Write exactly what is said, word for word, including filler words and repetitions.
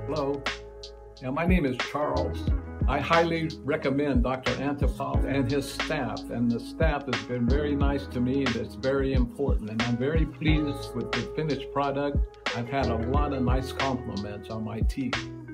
Hello. Yeah, my name is Charles. I highly recommend Doctor Antipov and his staff, and the staff has been very nice to me, and it's very important, and I'm very pleased with the finished product. I've had a lot of nice compliments on my teeth.